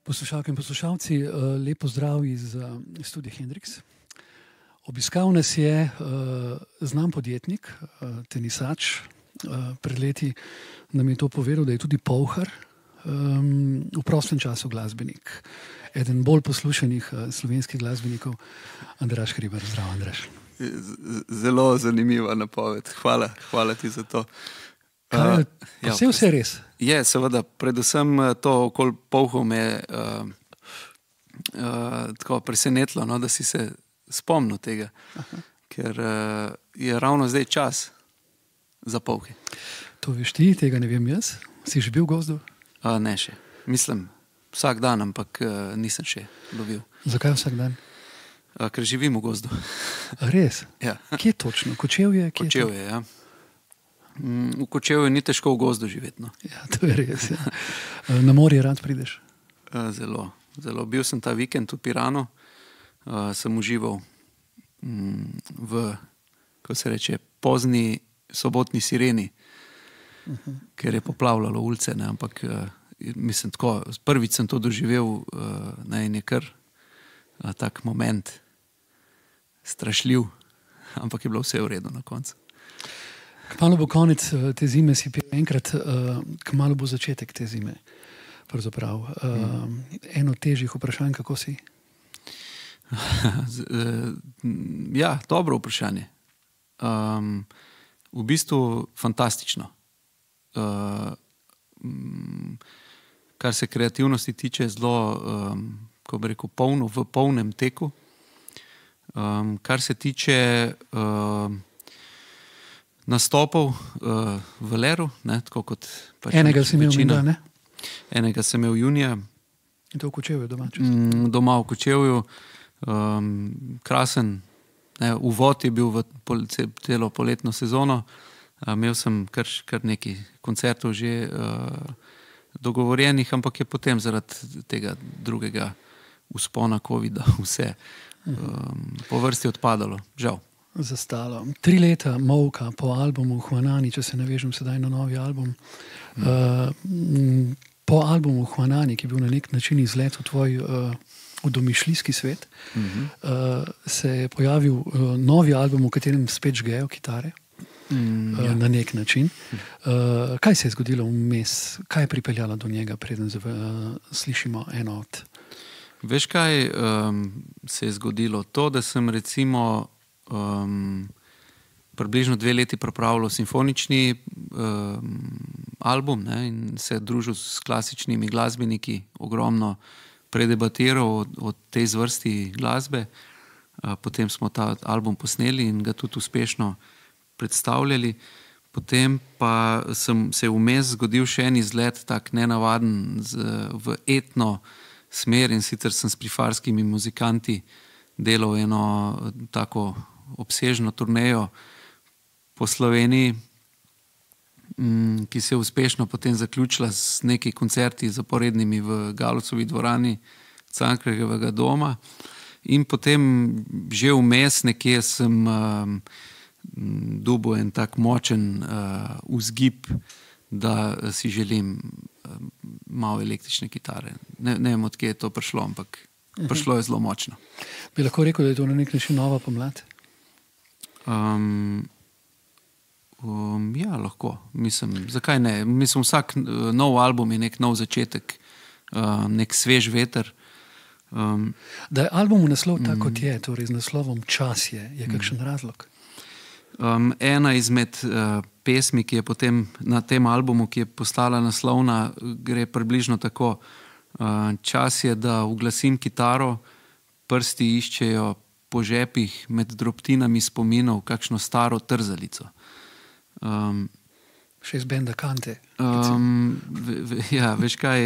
Poslušalke in poslušalci, lepo zdrav iz studia Hendrix. Obiskal nas je znan podjetnik, tenisač. Pred leti nam je to povedal, da je tudi polhar, v prostem času glasbenik. Eden bolj poslušanih slovenskih glasbenikov, Andraž Hribar. Zdrav, Andraž. Zelo zanimiva napoved. Hvala ti za to. Vse res. Je, seveda, predvsem to okoli polhov me tako presenetilo, no, da si se spomnil tega. Aha. Ker je ravno zdaj čas za polhe. To veš ti, tega ne vem jaz. Si že bil v gozdu? Ne še. Mislim, vsak dan, ampak nisem še lovil. Zakaj vsak dan? Ker živim v gozdu. Res? Ja. Kje točno? Kočevje? Kočevje, ja. V Kočevju ni težko v gozdu živeti. No. Ja, to je res. Ja. Na morje rad prideš? Zelo. Bil sem ta vikend v Piranu, sem užival v, ko se reče, pozni sobotni sireni, ker je poplavljalo ulice, ne, ampak mislim tako, prvič sem to doživel, ne, in je kar tak moment strašljiv, ampak je bilo vse v redu na koncu. Kmalu bo konec te zime, si enkrat, kmalu bo začetek te zime. Pravzaprav. Eno težjih vprašanj, kako si? Ja, dobro vprašanje. V bistvu fantastično. Kar se kreativnosti tiče, zelo, ko bi rekel, v polnem teku. Kar se tiče nastopov v Leru, ne, tako kot pač enega si imel večina, ne? Enega sem imel junija. In to v Kočevju doma? Doma v Kočevju. Krasen. Ne, uvod je bil v celo poletno sezono. Imel sem kar nekaj koncertov že dogovorjenih, ampak je potem zaradi tega drugega vzpona covida vse po vrsti odpadalo. Žal. Zastalo. 3 leta molka po albumu Hvanani, če se navežem sedaj na novi album. Po albumu Hvanani, ki je bil na nek način izlet v tvoj v domišljijski svet, se je pojavil novi album, v katerem spet žgejo kitare. Na nek način. Kaj se je zgodilo vmes? Kaj je pripeljalo do njega, preden slišimo eno od? Veš, kaj se je zgodilo? To, da sem recimo približno 2 leti pripravljal simfonični album, ne, in se družil s klasičnimi glasbeniki, ogromno predebatiral o tej zvrsti glasbe. Potem smo ta album posneli in ga tudi uspešno predstavljali. Potem pa se je vmes zgodil še en izlet, tak nenavaden v etno smer, in sicer sem s prifarskimi muzikanti delal eno tako obsežno turnejo po Sloveniji, ki se je uspešno potem zaključila s nekaj koncerti zaporednimi v Galucovi dvorani Cankarjevega doma. In potem že vmes nekje sem dobil en tak močen vzgib, da si želim malo električne kitare. Ne vem, od kje je to prišlo, ampak prišlo je zelo močno. Bi lahko rekel, da je to na nek način nova pomlad? Ja, lahko. Mislim, zakaj ne? Mislim, vsak nov album je nek nov začetek, nek svež veter. Da je album naslov tak, kot je, torej z naslovom Čas je kakšen razlog? Ena izmed pesmi, ki je potem na tem albumu, ki je postala naslovna, gre približno tako. Čas je, da uglasim kitaro, prsti iščejo po žepih med drobtinami spominov kakšno staro trzalico. Še iz benda Kante. Ja, veš kaj,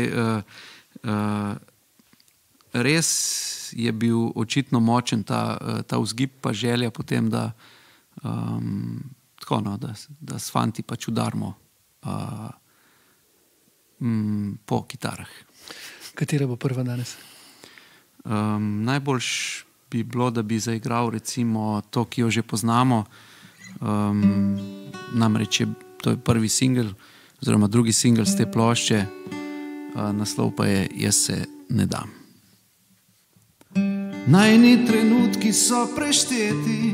res je bil očitno močen ta vzgib pa želja potem, da tako, no, da s fanti pač udarimo po kitarah. Katera bo prva danes? Najboljš bi bilo, da bi zaigral recimo to, ki jo že poznamo. Namreč to je prvi singel, oziroma drugi singel z te plošče. Naslov pa je Jaz se ne dam. Najni trenutki so prešteti,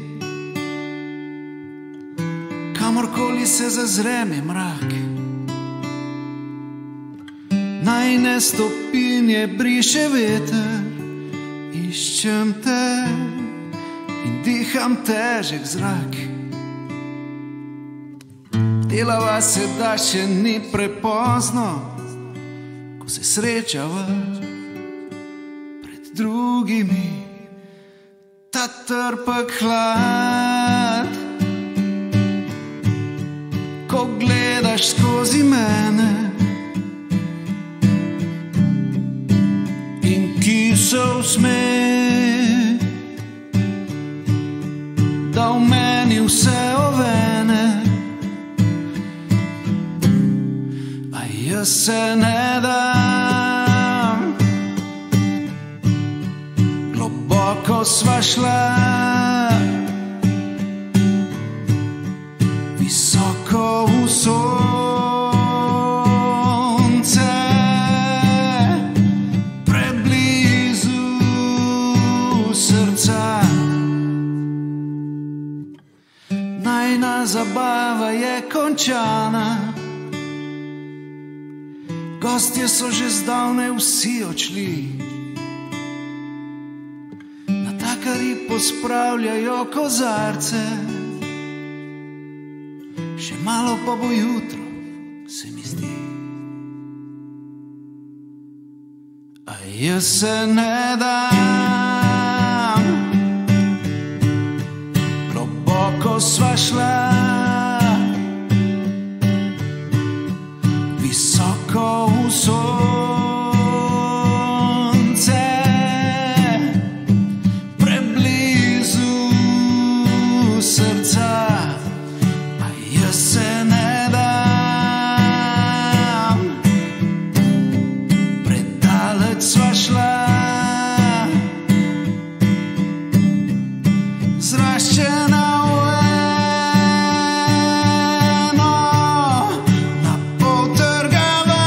kamorkoli se zazre mi mrak. Najne stopinje briše veter, iščem te in diham težek zrak. Delava se, da še ni prepozno, ko se srečava pred drugimi, ta trpek hlad. Ko gledaš skozi mene in kisel smeh, da v meni vse ovene, a jaz se ne dam. Globoko sva šla, visoko v sonce, preblizu srca. Najna zabava je končana, gostje so že zdavnaj vsi odšli. Natakari pospravljajo kozarce, še malo pa bo jutro, se mi zdi. A jaz se ne dam. Globoko sva šla, visoko v sonce, preblizu srca. Jaz se ne dam, predaleč sva šla, zraščena v eno, na pol trgava.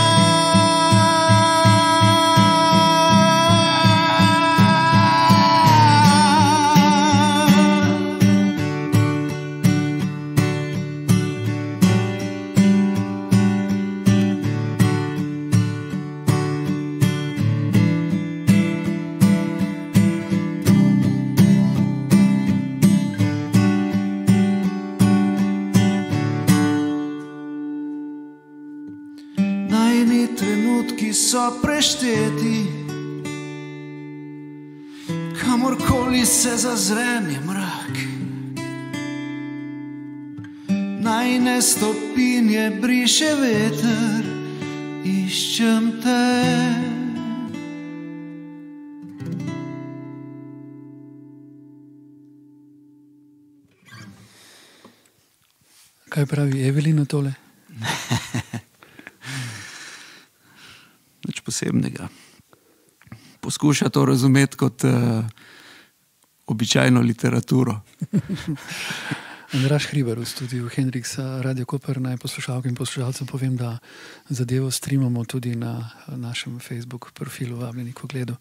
Najni trenutki so prešteti, kamorkoli se zazre mi mrak. Najne stopinje briše veter, iščem te. Kaj pravi Evelina tole? Nič posebnega. Poskuša to razumeti kot običajno literaturo. Andraž Hribar v studiu Hendriksa, Radio Koper. Naj poslušalkam in poslušalcem povem, da zadevo streamamo tudi na našem Facebook profilu, vabljeni k ogledu.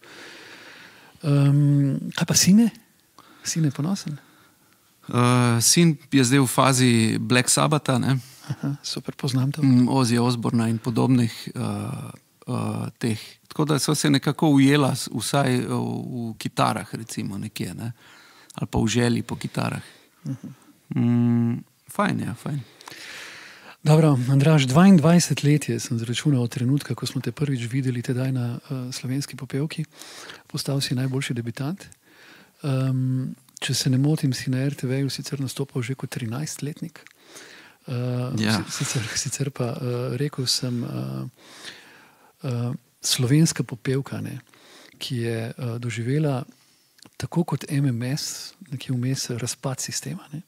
Kaj pa Sine? Sine ponosen? Sin je zdaj v fazi Black Sabbatha, ne? Aha, super, poznam to. Ozzy Osbourna in podobnih teh. Tako da so se nekako ujela vsaj v kitarah, recimo nekje, ne? Ali pa v želji po kitarah. Fajn, ja, fajn. Dobro, Andraž, 22 let je, sem zračunal od trenutka, ko smo te prvič videli tedaj na Slovenski popevki. Postal si najboljši debitant. Če se ne motim, si na RTV-ju sicer nastopal že kot 13-letnik. Ja. Sicer pa rekel sem slovenska popevka, ne, ki je doživela tako kot MMS, nekje vmes razpad sistema. Ne.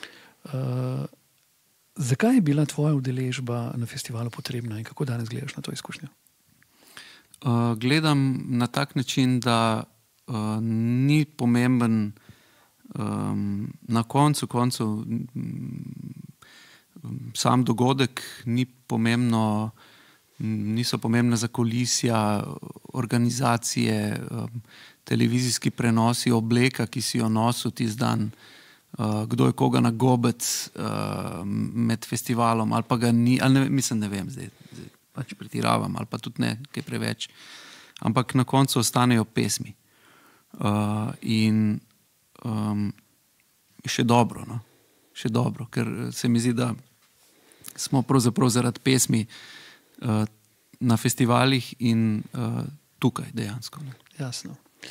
Zakaj je bila tvoja udeležba na festivalu potrebna in kako danes gledaš na to izkušnjo? Gledam na tak način, da ni pomemben na koncu sam dogodek, ni pomembno niso pomembna zakulisja, organizacije, televizijski prenosi, obleka, ki si jo nosil tisti dan, kdo je koga na gobec med festivalom, ali pa ga ni, ali ne vem zdaj pač pretiravam, ali pa tudi ne, kaj preveč. Ampak na koncu ostanejo pesmi. In še dobro, no? Še dobro, ker se mi zdi, da smo pravzaprav zaradi pesmi na festivalih in tukaj dejansko. Ne? Jasno.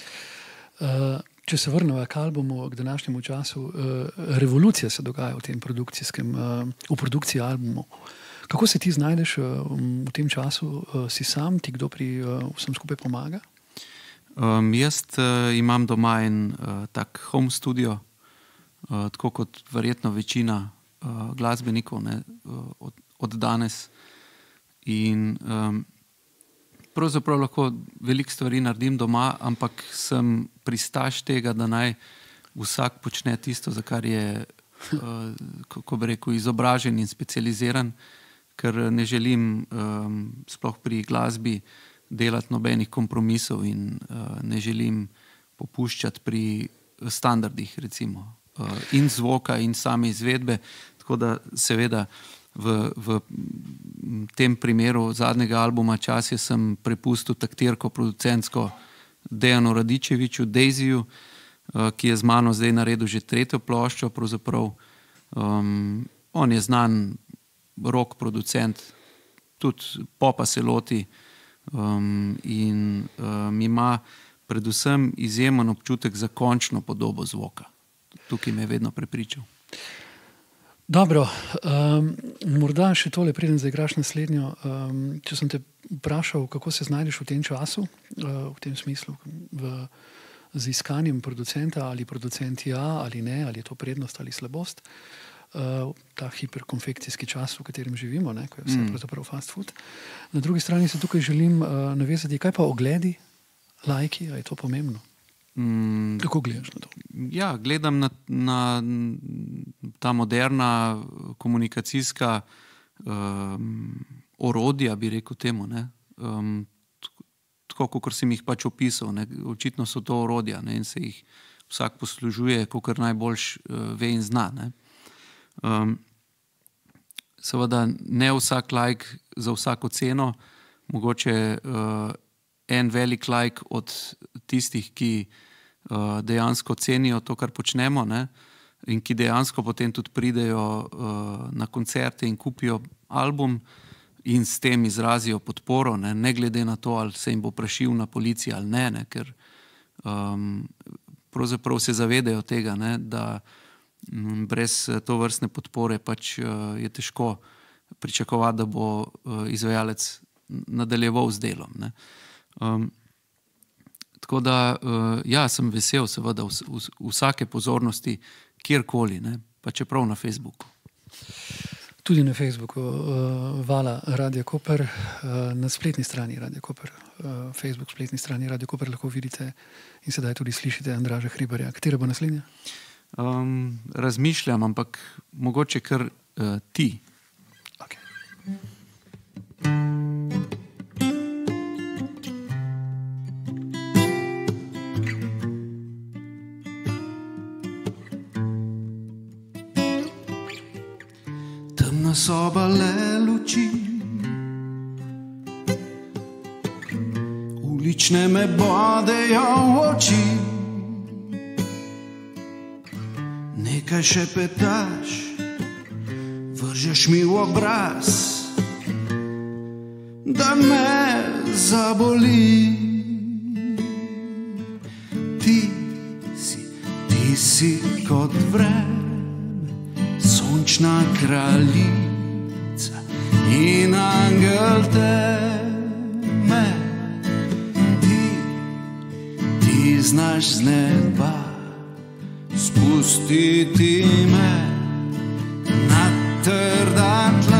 Če se vrnemo k albumu, k današnjemu času, revolucija se dogaja v produkciji albumu. Kako se ti znajdeš v tem času? Si sam, ti kdo pri vsem skupaj pomaga? Jaz imam doma en tak home studio, tako kot verjetno večina glasbenikov, ne, od danes. In pravzaprav lahko veliko stvari naredim doma, ampak sem pristaš tega, da naj vsak počne tisto, za kar je, kako bi rekel, izobražen in specializiran, ker ne želim sploh pri glasbi delati nobenih kompromisov in ne želim popuščati pri standardih, recimo, in zvoka in same izvedbe. Tako da seveda v tem primeru zadnjega albuma Časje sem prepustil taktirko producentsko Dejanu Radičeviču, Daisyju, ki je z mano zdaj naredil že 3. ploščo. Pravzaprav on je znan rock producent, tudi popa se loti in ima predvsem izjemen občutek za končno podobo zvoka. Tukaj me je vedno prepričal. Dobro, morda še tole, preden zaigraš naslednjo. Če sem te vprašal, kako se znajdeš v tem času, v tem smislu, z iskanjem producenta, ali producent ja, ali ne, ali je to prednost ali slabost, ta hiperkonfekcijski čas, v katerem živimo, ne, ko je vse pravzaprav fast food. Na drugi strani se tukaj želim navezati, kaj pa ogledi, lajki, a je to pomembno? Kako gledaš na to? Ja, gledam na ta moderna komunikacijska orodja, bi rekel temu, ne. Tako, kakor sem jih pač opisal, ne. Očitno so to orodja, ne, in se jih vsak poslužuje, kakor najboljš ve in zna, ne. Seveda ne vsak like za vsako ceno, mogoče en velik like od tistih, ki dejansko cenijo to, kar počnemo, ne, in ki dejansko potem tudi pridejo na koncerte in kupijo album in s tem izrazijo podporo, ne glede na to, ali se jim bo prašil na policiji ali ne, ker pravzaprav se zavedajo tega, ne, da brez tovrstne podpore pač je težko pričakovati, da bo izvajalec nadaljeval z delom, ne. Tako da, ja, sem vesel seveda vsake pozornosti, kjerkoli, ne, pa čeprav na Facebooku. Tudi na Facebooku Vala Radia Koper, na spletni strani Radia Koper, Facebook spletni strani Radia Koper lahko vidite in sedaj tudi slišite Andraža Hribarja. Katera bo naslednja? Razmišljam, ampak mogoče kar ti. Okay. Temna soba le luči, ulične me bodejo v oči. Nekaj šepetaš, vržeš mi v obraz, da me zaboli. Ti si kot vreme, sončna kraljica in angel teme. Ti znaš z neba spustiti me na trda tla.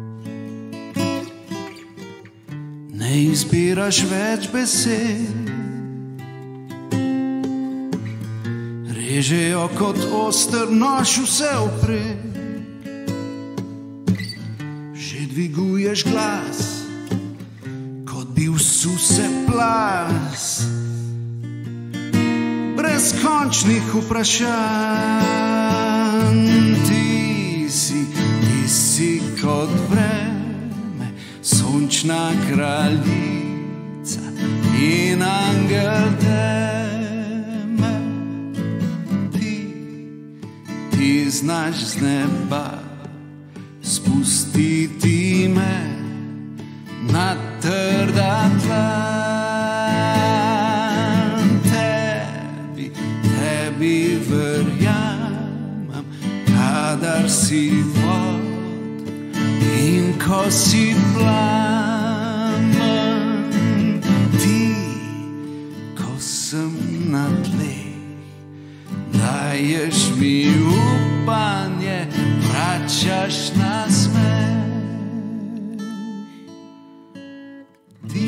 Ne izbiraš več besed, režejo kot oster nož vse vprek. Že dviguješ glas, kot bi vsul se plas, brez končnih vprašanj. Ti si kot vreme, sončna kraljica in angel teme. Ti znaš z neba spustiti me na trda tla. Tebi verjamem, kadar si vod in ko si plamen. Ti, ko sem na tleh, daješ mi upanje, vračaš na smeh. Ti.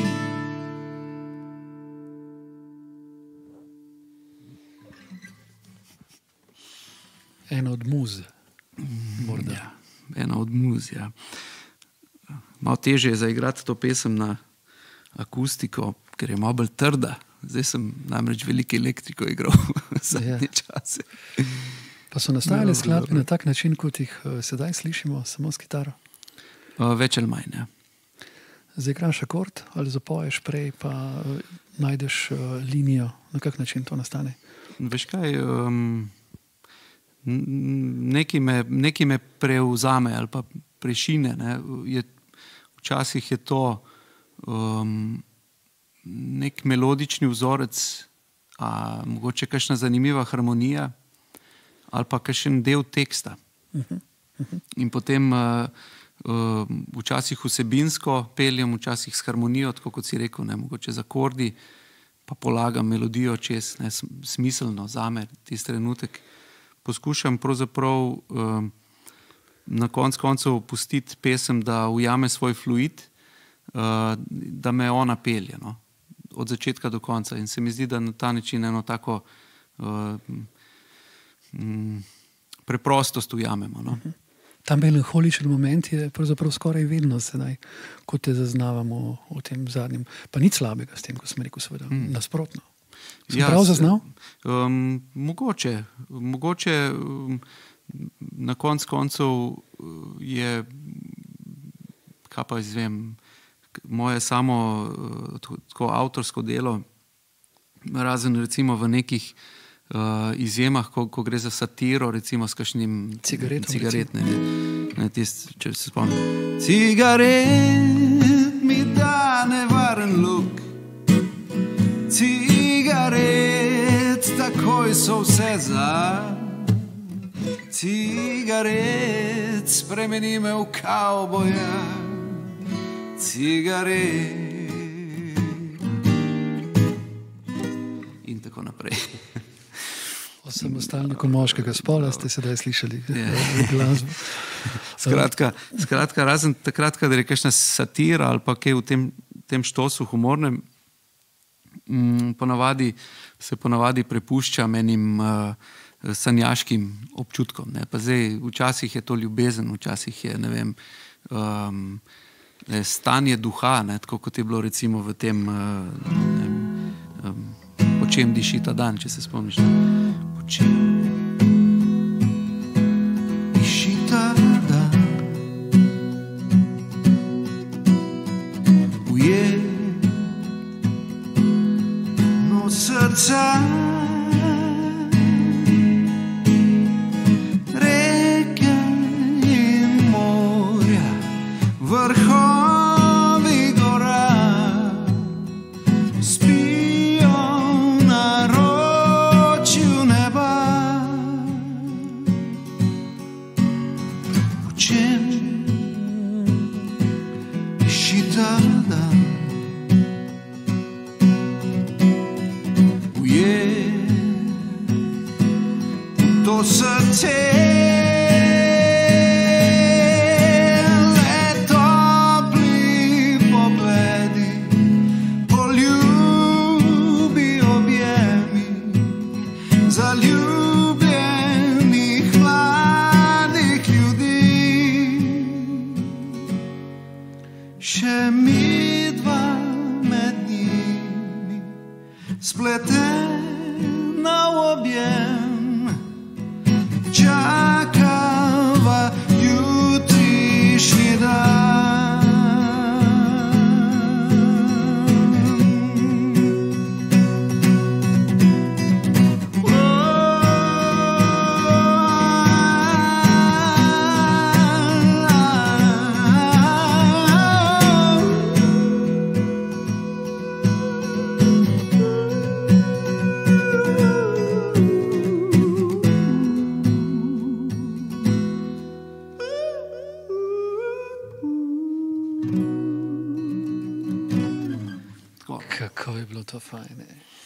Ena od muz, morda. Ja, ena od muz, ja. Malo težje je zaigrati to pesem na akustiko, ker je malo bolj trda. Zdaj sem namreč veliko elektriko igral v zadnje čase. Pa so nastajale skladbe na tak način, kot jih sedaj slišimo, samo s kitaro? Več ali manj, ja. Zaigraš akord ali zapoješ prej, pa najdeš linijo, na kak način to nastane? Veš kaj, nekaj me prevzame ali pa prešine. Ne? Včasih je to nek melodični vzorec, mogoče kakšna zanimiva harmonija ali pa kakšen del teksta. In potem včasih vsebinsko peljem, včasih s harmonijo, tako kot si rekel, ne, mogoče z akordi, pa polagam melodijo čez, ne, smiselno zame tisti trenutek. Poskušam pravzaprav na koncu pustiti pesem, da ujame svoj fluid, da me ona pelje, no, od začetka do konca. In se mi zdi, da na ta način eno tako preprostost ujamemo. No. Ta melanholičen moment je pravzaprav skoraj vedno sedaj, ko te zaznavamo v tem zadnjem. Pa nič slabega s tem, ko sem rekel, seveda, nasprotno. Sem prav zaznal? Mogoče na koncev je, kaj pa izvem, moje samo tako avtorsko delo, razen recimo v nekih izjemah, ko gre za satiro, recimo s kakšnim cigaret, ne, če se spomnim. Cigaret mi da nevaren luk, cigaret takoj so vse za, cigaret spremeni me v kavboja, cigaret in tako naprej. O samostalniku moškega spola ste sedaj slišali glasbo. Skratka, razen takrat, kadar je kakšna satira ali pa kaj v tem štosu humornem, se ponavadi prepuščam enim sanjaškim občutkom. Ne. Pa zdaj, včasih je to ljubezen, včasih je, ne vem, stanje duha, ne, tako kot je bilo recimo v tem Po čem diši ta dan, če se spomniš. Po čem diši ta dan, ujeno srca, reke in morja, vrhovi gora, yeah. na objem, čakava jutrišnji dan. Kako je bilo to fajn.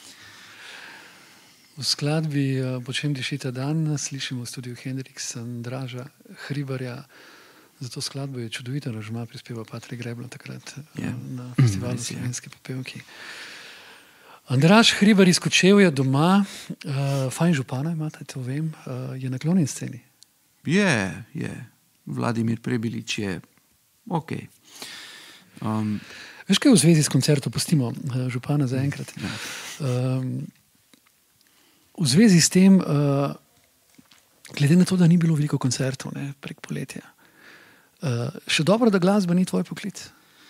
V skladbi Po čem diši ta dan slišimo v studiu Hendrix Andraža Hribarja. Za to skladbo je čudovito aranžma prispeval Patrik Greblo takrat na festivalu Slovenske popevki. Andraž Hribar iz Kočevja doma, fajn župana imate, to vem, je naklonjen sceni. Je. Vladimir Prebilič je ok. Veš kaj v zvezi s koncertom, pustimo župana za enkrat. V zvezi s tem, glede na to, da ni bilo veliko koncertov prek poletja, še dobro, da glasba ni tvoj poklic?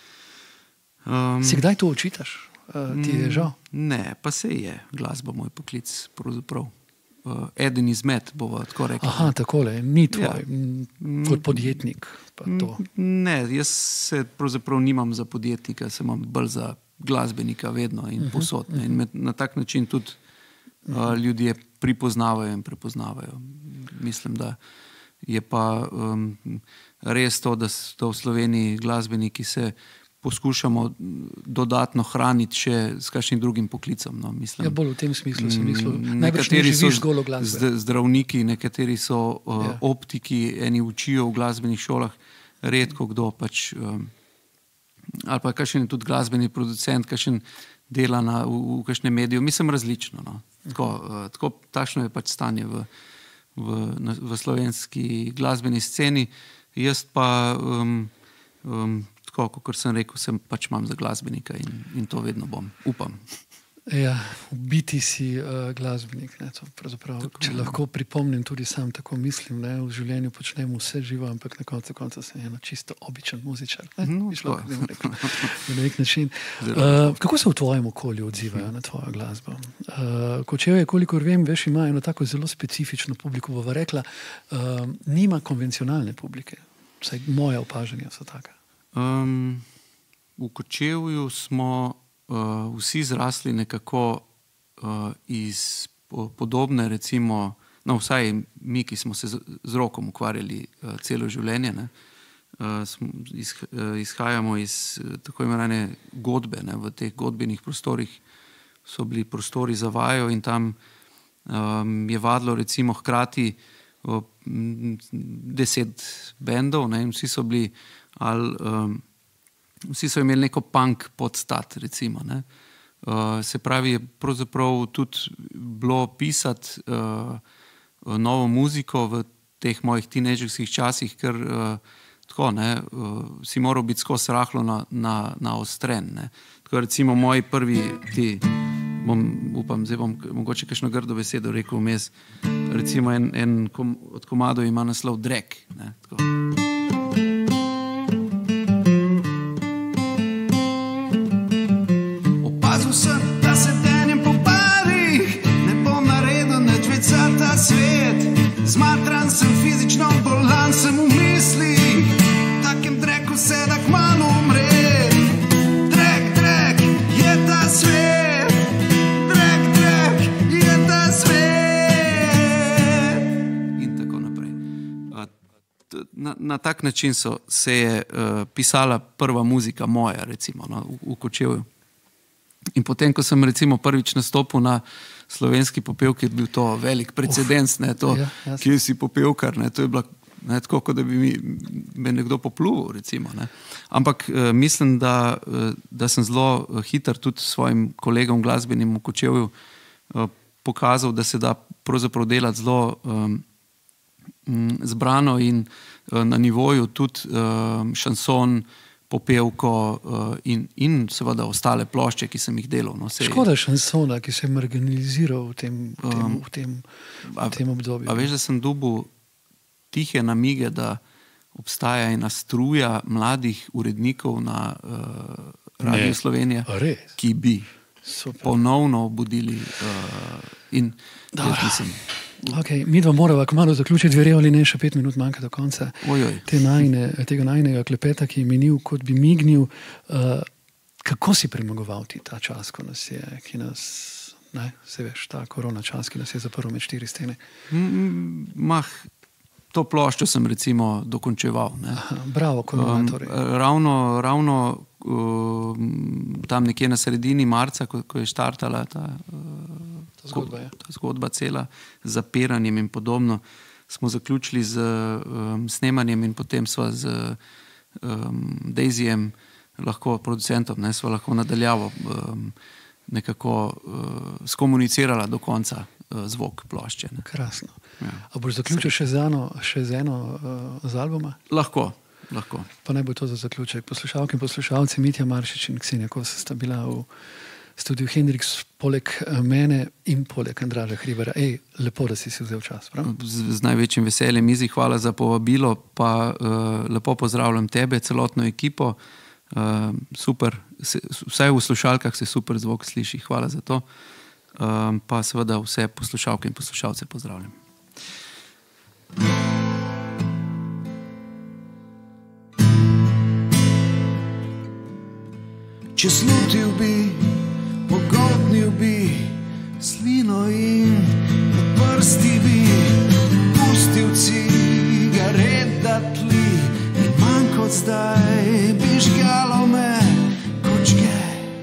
Si kdaj to očitaš? Ti je žal? Ne, pa se je glasba moj poklic pravzaprav. Eden izmed, bova tako rekla. Aha, takole, ni tvoj, kot podjetnik pa to. Ne, jaz se pravzaprav nimam za podjetnika, se imam bolj za glasbenika vedno in posod. In na tak način tudi ljudje pripoznavajo in prepoznavajo. Mislim, da je pa res to, da v Sloveniji glasbeniki se poskušamo dodatno hraniti še s kakšnim drugim poklicom. No, mislim. Ja, bolj v tem smislu sem mislil. Najbrž ne živiš zgolj o glasbe. Zdravniki, nekateri so optiki, eni učijo v glasbenih šolah, redko kdo pač, ali pa kakšen tudi glasbeni producent, kakšen dela v kakšnem mediju. Mislim različno. No. Tako takšno je pač stanje v slovenski glasbeni sceni. Jaz pa tako, kot sem rekel, pač imam za glasbenika in to vedno bom. Upam. Ja, v biti si glasbenik. Če lahko pripomnim, tudi sam tako mislim, v življenju počnem vse živo, ampak na koncu sem eno čisto običen muzičar. Na nek način. Kako se v tvojem okolju odzivajo na tvojo glasbo? Kočevje, kolikor vem, veš, ima eno tako zelo specifično publiko, bova rekla, nima konvencionalne publike. Vsaj moje opažanja so taka. V Kočevju smo vsi zrasli nekako iz podobne, recimo, no vsaj mi, ki smo se z rokom ukvarjali celo življenje, izhajamo iz tako imenovane godbe. V teh godbenih prostorih so bili prostori za vajo in tam je vadilo recimo hkrati 10 bendov, in vsi so bili vsi so imeli neko punk podstat, recimo. Se pravi, je pravzaprav tudi bilo pisati novo muziko v teh mojih tinejdžerskih časih, ker tako, si moral biti skozi rahlo na ostren. Tako recimo moji prvi upam, zdaj bom mogoče kakšno grdo besedo rekel vmes, recimo en od komadov ima naslov Drek. Tako. Da se denjem po parih, ne bom naredil nič več za ta svet. Zmatran sem, fizično bolan sem v mislih, takem dreku se da kmalu umre. Drek, je ta svet, drek, je ta svet. In tako naprej. Na tak način se je pisala prva muzika moja, recimo, v Kočevju. In potem, ko sem recimo prvič nastopil na slovenski popevki, je bil to velik precedens, kje si popevkar, to je bilo tako, kot da bi me nekdo popljuval, recimo. Ampak mislim, da sem zelo hiter tudi svojim kolegom glasbenim v Kočevju pokazal, da se da pravzaprav delati zelo zbrano in na nivoju tudi šanson, Popevko in seveda ostale plošče, ki sem jih delal. No, Škoda šansona, ki se je marginaliziral v tem obdobju. A veš, da sem dobil tihe namige, da obstaja ena struja mladih urednikov na Radio Slovenija, ki bi ponovno obudili in jaz mislim... Okay, mi dva morava kmalu zaključiti, verjel ali ne, še 5 minut manjka do konca tega najnega klepeta, ki je minil, kot bi mignil. Kako si premagoval ti ta čas, ko nas je, se veš, ta korona čas, ki nas je zaprl med 4 stene? To ploščo sem recimo dokončeval. Bravo, korona torej. Ravno tam nekje na sredini marca, ko je štartala ta zgodba cela, z zapiranjem in podobno, smo zaključili z snemanjem in potem sva z Daisyjem, lahko producentom, sva lahko nadaljavo nekako skomunicirala do konca zvok plošče. Krasno. Ja. A boš zaključil še z eno z albuma? Lahko. Pa naj bo to za zaključek. Poslušalke in poslušalci, Mitja Maršič in Ksenija Kos sta bila v studiu Hendrix, poleg mene in poleg Andraža Hribara. Lepo, da si vzel čas. Z največjim veseljem, Izi, hvala za povabilo, pa lepo pozdravljam tebe, celotno ekipo. Super, vsaj v slušalkah se super zvok sliši, hvala za to. Pa seveda vse poslušalke in poslušalce pozdravljam. Če slutil bi, pogoltnil bi slino in na prsti bi pustil cigaret da tli in manj kot zdaj bi žgalo me kočke.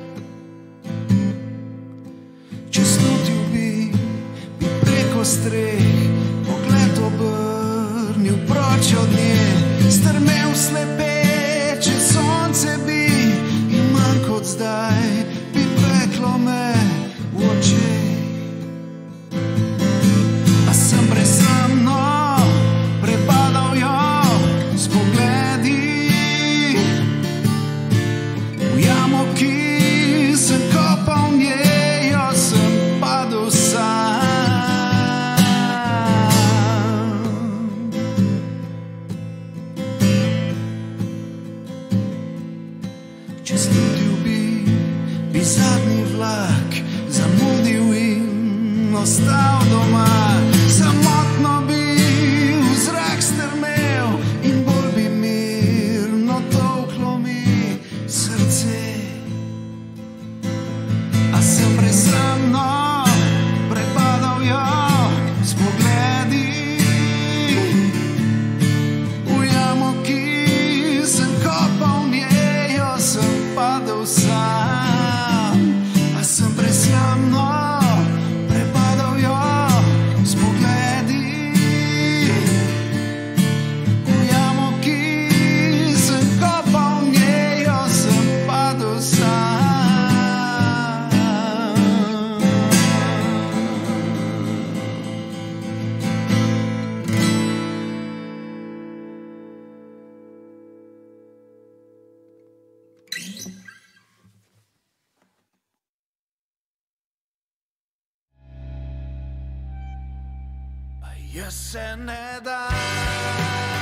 Če slutil bi preko streh pogled obrnil proč od nje, strmel slepeče sonce bi in manj kot zdaj bi peklo me v očeh. A sem brezsramno prepadal jo s pogledi v jamo, ki sem kopal v njej, jo sem padel sam. Če slutil bi zadnji vlak zamudil in ostal doma, samotno bi v zrak strmel in bolj bi mirno tolklo mi srce. A sem brezsramno prepadal jo s pogledi v jamo, ki sem kopal v njej, jo sem padel sam. A sem brezsramno prepadal jo s pogledi v jamo, ki sem kopal v njej, jo sem padel sam. Jaz se ne dam